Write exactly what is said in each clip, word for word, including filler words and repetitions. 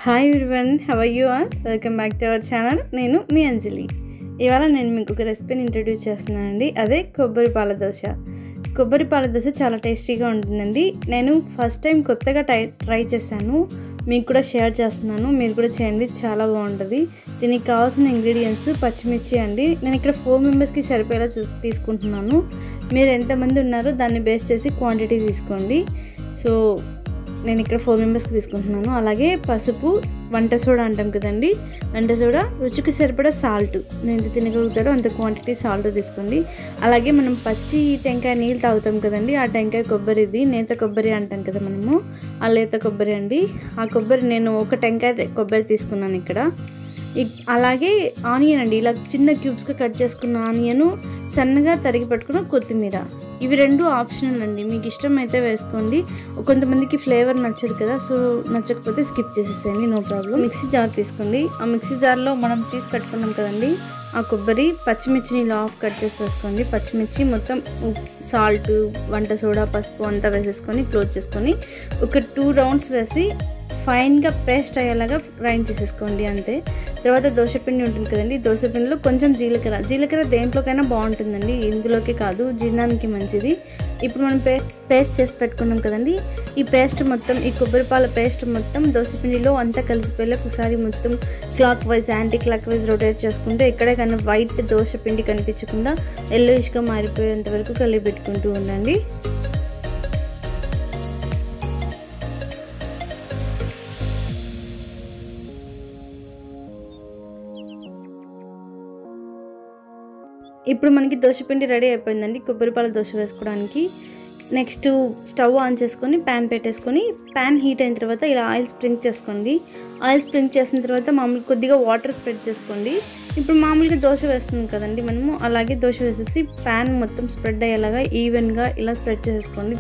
Hi everyone, how are you all? Welcome back to our channel. నేను మీ అంజలి. ఇవాళ నేను మీకు ఒక రెసిపీని ఇంట్రడ్యూస్ చేస్తున్నానండి. అదే కొబ్బరి పాల దోశ. కొబ్బరి పాల దోశ చాలా టేస్టీగా ఉంటుందండి. నేను ఫస్ట్ టైం కొత్తగా ట్రై ట్రై చేశాను, మీకు కూడా షేర్ చేస్తున్నాను. మీరు కూడా చేయండి, చాలా బాగుంటుంది. దీనికి కావాల్సిన ఇంగ్రీడియంట్స్ పచ్చిమిర్చి అండి. నేను ఇక్కడ ఫోర్ మెంబర్స్కి సరిపోయేలా చూ తీసుకుంటున్నాను. మీరు ఎంతమంది ఉన్నారో దాన్ని బేస్ చేసి క్వాంటిటీ తీసుకోండి. సో నేను ఇక్కడ ఫోర్ మెంబర్స్కి తీసుకుంటున్నాను. అలాగే పసుపు, వంట సోడా అంటాం కదండి, వంట సోడా, రుచికి సరిపడా సాల్ట్. నేను ఎంత తినగలుగుతారో అంత క్వాంటిటీ సాల్ట్ తీసుకోండి. అలాగే మనం పచ్చి టెంకాయ నీళ్ళు తాగుతాం కదండి, ఆ టెంకాయ కొబ్బరిది నేత కొబ్బరి అంటాం కదా మనము, ఆ లేత కొబ్బరి అండి. ఆ కొబ్బరి నేను ఒక టెంకాయ కొబ్బరి తీసుకున్నాను ఇక్కడ. అలాగే ఆనియన్ అండి, ఇలా చిన్న క్యూబ్స్గా కట్ చేసుకున్న ఆనియను, సన్నగా తరిగి పట్టుకున్న కొత్తిమీర. ఇవి రెండు ఆప్షనల్ అండి, మీకు ఇష్టం అయితే వేసుకోండి. కొంతమందికి ఫ్లేవర్ నచ్చదు కదా, సో నచ్చకపోతే స్కిప్ చేసేసేయండి, నో ప్రాబ్లం. మిక్సీ జార్ తీసుకోండి. ఆ మిక్సీ జార్లో మనం తీసి పెట్టుకున్నాం కదండి ఆ కొబ్బరి, పచ్చిమిర్చిని ఇలా ఆఫ్ కట్ చేసి వేసుకోండి. పచ్చిమిర్చి మొత్తం సాల్ట్, వంట సోడా, పసుపు అంతా వేసేసుకొని క్లోజ్ చేసుకొని ఒక టూ రౌండ్స్ వేసి ఫైన్గా పేస్ట్ అయ్యేలాగా గ్రైండ్ చేసేసుకోండి, అంతే. తర్వాత దోశపిండి ఉంటుంది కదండి, దోశపిండిలో కొంచెం జీలకర్ర. జీలకర్ర దేంట్లోకైనా బాగుంటుందండి, ఇందులోకి కాదు, జీర్ణానికి మంచిది. ఇప్పుడు మనం పే పేస్ట్ చేసి పెట్టుకున్నాం కదండి, ఈ పేస్ట్ మొత్తం, ఈ కొబ్బరి పాల పేస్ట్ మొత్తం దోశపిండిలో అంతా కలిసిపోయేలా ఒకసారి మొత్తం clockwise, anticlockwise rotate చేసుకుంటే ఎక్కడే కానీ వైట్ దోశపిండి కనిపించకుండా ఎల్లోయిష్గా మారిపోయేంత వరకు కలిపి పెట్టుకుంటూ ఉండండి. ఇప్పుడు మనకి దోశపిండి రెడీ అయిపోయిందండి కొబ్బరిపాల దోశ వేసుకోవడానికి. నెక్స్ట్ స్టవ్ ఆన్ చేసుకొని ప్యాన్ పెట్టేసుకొని, ప్యాన్ హీట్ అయిన తర్వాత ఇలా ఆయిల్ స్ప్రింక్ చేసుకోండి. ఆయిల్ స్ప్రింక్ చేసిన తర్వాత మామూలు కొద్దిగా వాటర్ స్ప్రెడ్ చేసుకోండి. ఇప్పుడు మామూలుగా దోశ వేస్తున్నాం కదండి మనము, అలాగే దోశ వేసేసి ప్యాన్ మొత్తం స్ప్రెడ్ అయ్యేలాగా ఈవెన్గా ఇలా స్ప్రెడ్ చేసుకోండి.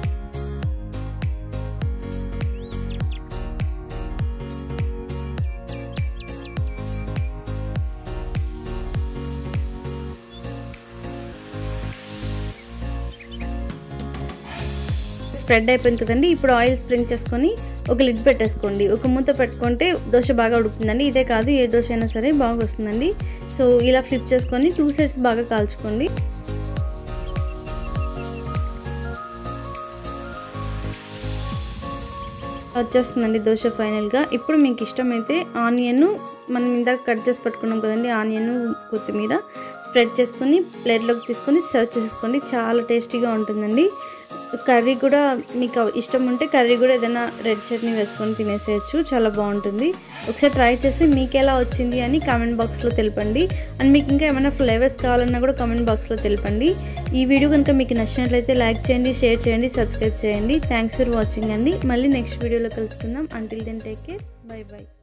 స్ప్రెడ్ అయిపోయింది కదండి. ఇప్పుడు ఆయిల్ స్ప్రింక్ చేసుకొని ఒక లిడ్ పెట్టేసుకోండి. ఒక మూత పెట్టుకుంటే దోశ బాగా ఉడుకుతుందండి. ఇదే కాదు, ఏ దోశ అయినా సరే బాగా వస్తుందండి. సో ఇలా ఫ్లిప్ చేసుకొని టూ సైడ్స్ బాగా కాల్చుకోండి. వచ్చేస్తుందండి దోశ ఫైనల్గా. ఇప్పుడు మీకు ఇష్టమైతే ఆనియన్, మనం ఇందాక కట్ చేసి పెట్టుకున్నాం కదండి, ఆనియన్, కొత్తిమీర స్ప్రెడ్ చేసుకొని ప్లేట్లోకి తీసుకొని సర్వ్ చేసుకోండి. చాలా టేస్టీగా ఉంటుందండి. కర్రీ కూడా మీకు ఇష్టం ఉంటే కర్రీ కూడా ఏదైనా రెడ్ చట్నీ వేసుకొని తినేసేయచ్చు, చాలా బాగుంటుంది. ఒకసారి ట్రై చేసి మీకు ఎలా వచ్చింది అని కామెంట్ బాక్స్లో తెలపండి. అండ్ మీకు ఇంకా ఏమైనా ఫ్లేవర్స్ కావాలన్నా కూడా కామెంట్ బాక్స్లో తెలపండి. ఈ వీడియో కనుక మీకు నచ్చినట్లయితే లైక్ చేయండి, షేర్ చేయండి, సబ్స్క్రైబ్ చేయండి. థ్యాంక్స్ ఫర్ వాచింగ్ అండి. మళ్ళీ నెక్స్ట్ వీడియోలో కలుసుకుందాం. Until then take care, bye by.